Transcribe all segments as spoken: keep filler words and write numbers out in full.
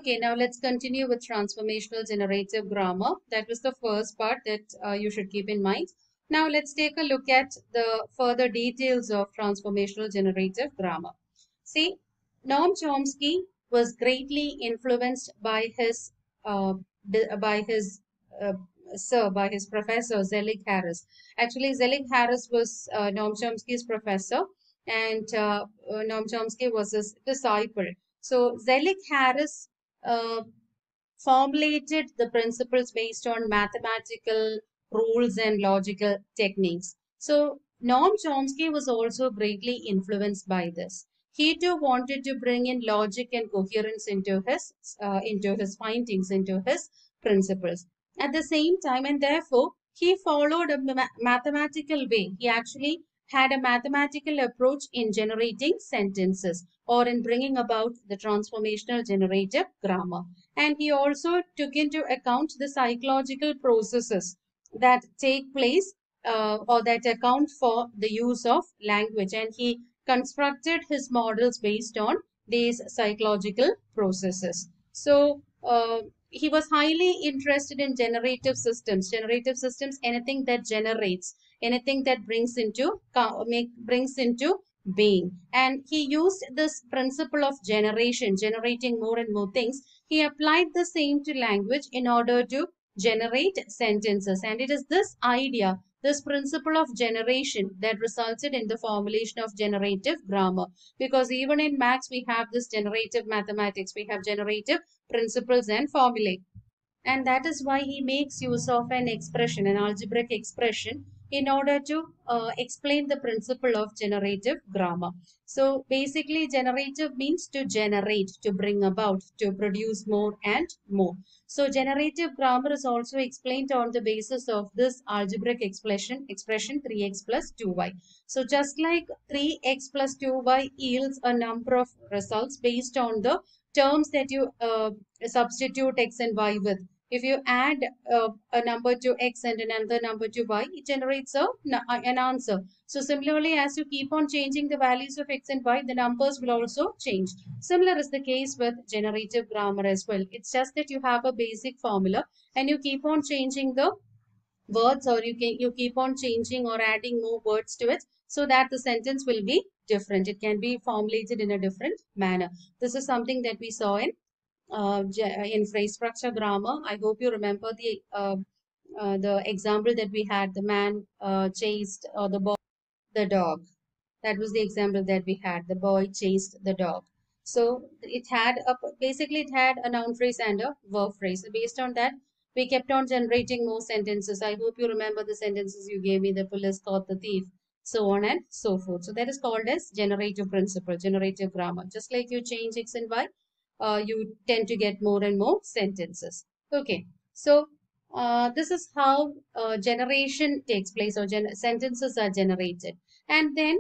Okay, now let's continue with transformational generative grammar. That was the first part that uh, you should keep in mind. Now let's take a look at the further details of transformational generative grammar. See, Noam Chomsky was greatly influenced by his uh, by his uh, sir, by his professor Zelig Harris. Actually, Zelig Harris was uh, Noam Chomsky's professor, and uh, uh, Noam Chomsky was his disciple. So Zelig Harris uh, formulated the principles based on mathematical rules and logical techniques. So Noam Chomsky was also greatly influenced by this. He too wanted to bring in logic and coherence into his uh, into his findings, into his principles. At the same time, and therefore he followed a ma mathematical way. He actually had a mathematical approach in generating sentences or in bringing about the transformational generative grammar. And he also took into account the psychological processes that take place uh, or that account for the use of language. And he constructed his models based on these psychological processes. So, uh, he was highly interested in generative systems. Generative systems, anything that generates, anything that brings into make brings into being. And he used this principle of generation, generating more and more things. He applied the same to language in order to generate sentences. And it is this idea, this principle of generation, that resulted in the formulation of generative grammar. Because even in maths, we have this generative mathematics, we have generative principles and formulae. And that is why he makes use of an expression, an algebraic expression, in order to uh, explain the principle of generative grammar. So basically, generative means to generate, to bring about, to produce more and more. So generative grammar is also explained on the basis of this algebraic expression, expression three x plus two y. So just like three x plus two y yields a number of results based on the terms that you uh, substitute x and y with. If you add uh, a number to x and another number to y, it generates a, an answer. So similarly, as you keep on changing the values of x and y, the numbers will also change. Similar is the case with generative grammar as well. It's just that you have a basic formula and you keep on changing the words, or you can you keep on changing or adding more words to it so that the sentence will be different. It can be formulated in a different manner. This is something that we saw in uh, in phrase structure grammar. I hope you remember the uh, uh, the example that we had. The man uh, chased or the boy the dog. That was the example that we had. The boy chased the dog. So it had a basically it had a noun phrase and a verb phrase. So based on that, we kept on generating more sentences. I hope you remember the sentences you gave me. The police caught the thief, so on and so forth. So that is called as generative principle, generative grammar. Just like you change x and y, uh, you tend to get more and more sentences. Okay, so uh, this is how uh, generation takes place, or gen sentences are generated. And then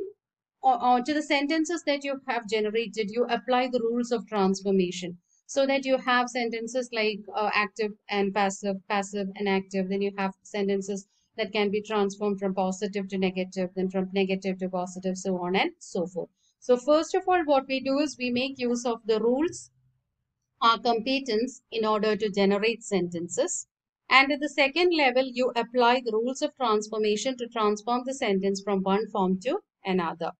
uh, to the sentences that you have generated, you apply the rules of transformation so that you have sentences like uh, active and passive, passive and active. Then you have sentences that can be transformed from positive to negative, then from negative to positive, so on and so forth. So first of all, what we do is we make use of the rules, our competence, in order to generate sentences. And at the second level, you apply the rules of transformation to transform the sentence from one form to another.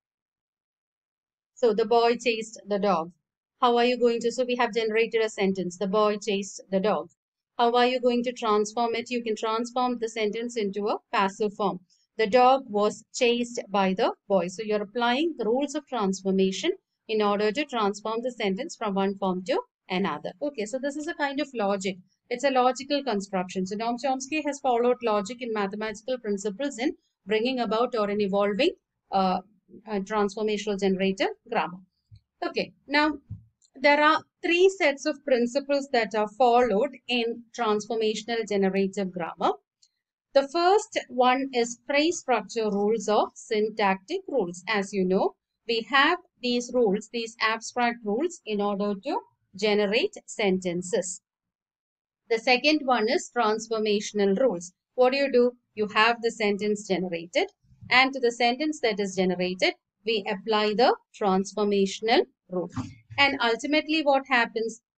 So the boy chased the dog. How are you going to, so we have generated a sentence, the boy chased the dog. How are you going to transform it? You can transform the sentence into a passive form. The dog was chased by the boy. So you're applying the rules of transformation in order to transform the sentence from one form to another. Okay, so this is a kind of logic. It's a logical construction. So Noam Chomsky has followed logic and mathematical principles in bringing about or in evolving uh, uh, transformational generative grammar. Okay, now there are three sets of principles that are followed in transformational generative grammar. The first one is phrase structure rules or syntactic rules. As you know, we have these rules, these abstract rules, in order to generate sentences. The second one is transformational rules. What do you do? You have the sentence generated, and to the sentence that is generated, we apply the transformational rule. And ultimately what happens?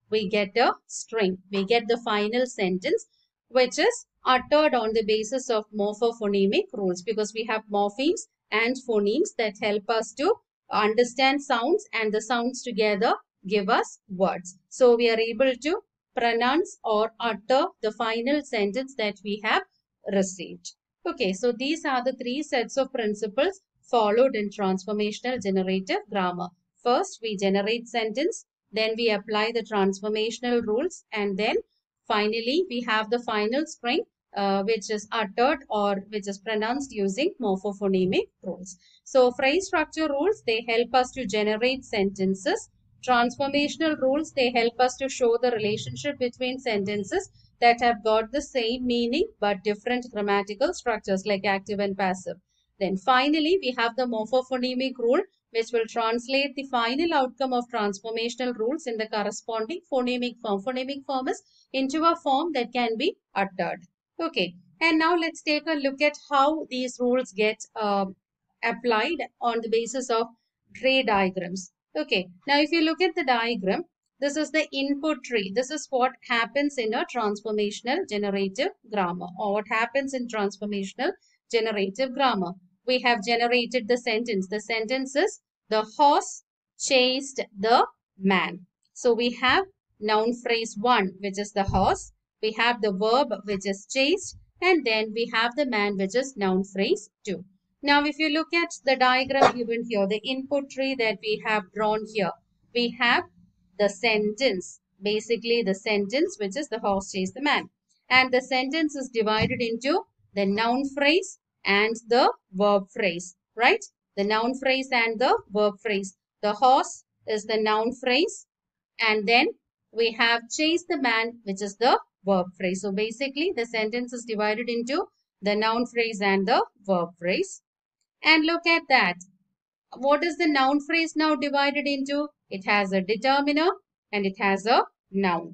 we get a string. We get the final sentence, which is uttered on the basis of morphophonemic rules, because we have morphemes and phonemes that help us to understand sounds, and the sounds together give us words. So we are able to pronounce or utter the final sentence that we have received. Okay, so these are the three sets of principles followed in transformational generative grammar. First, we generate sentence, then we apply the transformational rules, and then finally we have the final string uh, which is uttered or which is pronounced using morphophonemic rules. So phrase structure rules, they help us to generate sentences. Transformational rules, they help us to show the relationship between sentences that have got the same meaning but different grammatical structures like active and passive. Then finally, we have the morphophonemic rule, which will translate the final outcome of transformational rules in the corresponding phonemic form. Phonemic form is into a form that can be uttered. Okay, and now let's take a look at how these rules get uh, applied on the basis of tray diagrams. Okay, now if you look at the diagram, this is the input tree. This is what happens in a transformational generative grammar, or what happens in transformational generative grammar. We have generated the sentence. The sentence is, the horse chased the man. So we have noun phrase one, which is the horse. We have the verb, which is chased. And then we have the man, which is noun phrase two. Now, if you look at the diagram given here, the input tree that we have drawn here, we have the sentence, basically the sentence, which is the horse chased the man. And the sentence is divided into the noun phrase and the verb phrase, right? The noun phrase and the verb phrase. The horse is the noun phrase, and then we have chase the man, which is the verb phrase. So basically the sentence is divided into the noun phrase and the verb phrase. And look at that. What is the noun phrase now divided into? It has a determiner and it has a noun.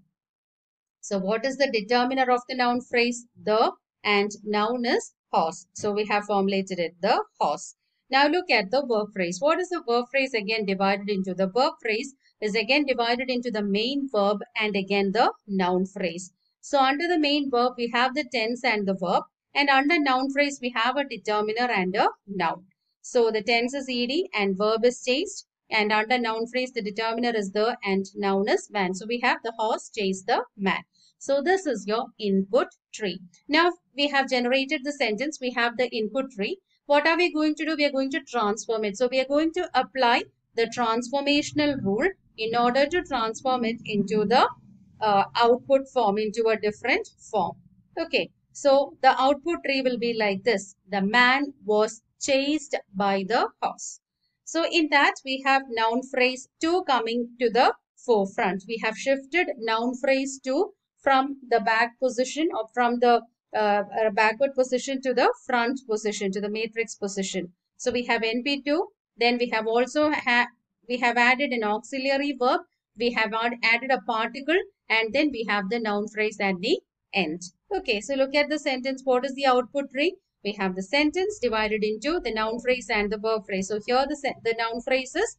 So what is the determiner of the noun phrase? The, and noun is horse. So we have formulated it, the horse. Now look at the verb phrase. What is the verb phrase again divided into? The verb phrase is again divided into the main verb and again the noun phrase. So under the main verb, we have the tense and the verb. And under noun phrase, we have a determiner and a noun. So the tense is ed and verb is chased. And under noun phrase, the determiner is the and noun is man. So we have the horse chased the man. So this is your input tree. Now we have generated the sentence. We have the input tree. What are we going to do? We are going to transform it. So we are going to apply the transformational rule in order to transform it into the uh, output form, into a different form. Okay. So the output tree will be like this. The man was chased by the horse. So in that we have noun phrase two coming to the forefront. We have shifted noun phrase two from the back position or from the uh, backward position to the front position, to the matrix position. So we have N P two. Then we have also ha we have added an auxiliary verb. We have added a particle, and then we have the noun phrase at the end. Okay, so look at the sentence. What is the output tree? We have the sentence divided into the noun phrase and the verb phrase. So here the, the noun phrase is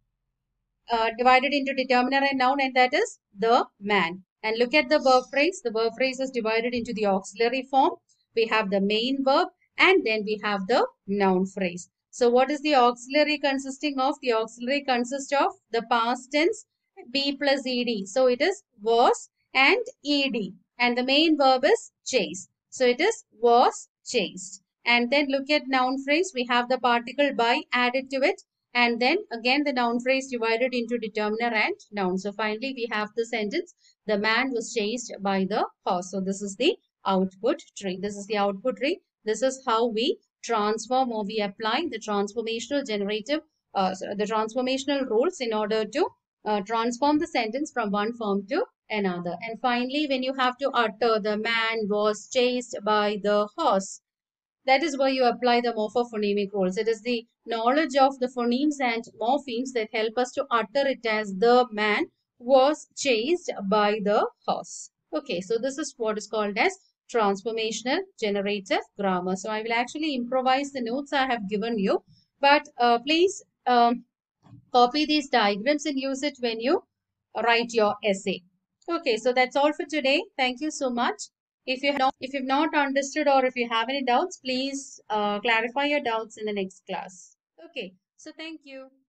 uh, divided into determiner and noun, and that is the man. And look at the verb phrase. The verb phrase is divided into the auxiliary form. We have the main verb and then we have the noun phrase. So what is the auxiliary consisting of? The auxiliary consists of the past tense be plus ed. So it is was and ed. And the main verb is chase. So it is was chased. And then look at noun phrase. We have the particle by added to it. And then again the noun phrase divided into determiner and noun. So finally we have the sentence, the man was chased by the horse. So this is the output tree. This is the output tree. This is how we transform or we apply the transformational generative, uh, the transformational rules in order to uh, transform the sentence from one form to another. And finally, when you have to utter the man was chased by the horse, that is where you apply the morphophonemic rules. It is the knowledge of the phonemes and morphemes that help us to utter it as the man was chased by the horse. Okay, so this is what is called as transformational generative grammar. So I will actually improvise the notes I have given you, but uh, please um, copy these diagrams and use it when you write your essay. Okay, so that's all for today. Thank you so much. If you have not, if you've not understood or if you have any doubts, please uh, clarify your doubts in the next class. Okay, so thank you.